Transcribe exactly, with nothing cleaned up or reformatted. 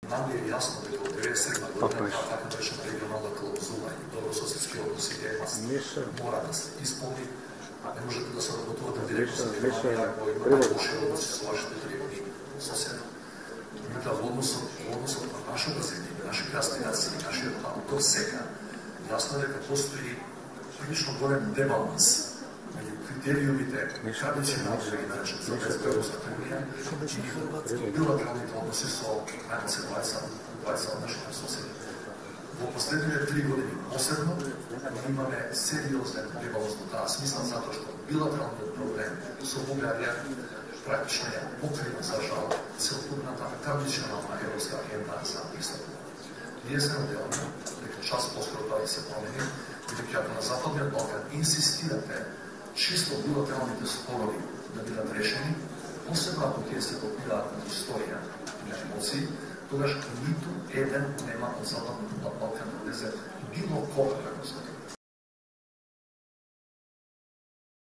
Нам е јасно дека од деветдесет и седма година така наречена регионална клаузула и добрососедски односи мора да се исполни. Не можете да се работувате директно со Германија ако имате лоши односи со вашите директни соседи. Меѓутоа, во односот на нашата земја, нашите аспирации, нашиот план до сега, јасно е дека постои прилично голем дебаланс меѓу критериумите традиционални да ги наречем за Европската унија и билатералните односи со најмалку дваесет од нашите соседи. Во последните три години посебно имаме сериозен дебаланс во таа смисла, затоа што билатералниот проблем со Бугарија практично ја покрива за жал целокупната традиционална европска агенда за пристапување. Ние се надеваме дека час поскоро тоа да се промени, бидејќи ако на Западниот Балкан инсистирате чисто билатералните спорови да бидат решени, посебно ако тие се попираат на историја и на емоции, тогаш ниту еден нема од Западниот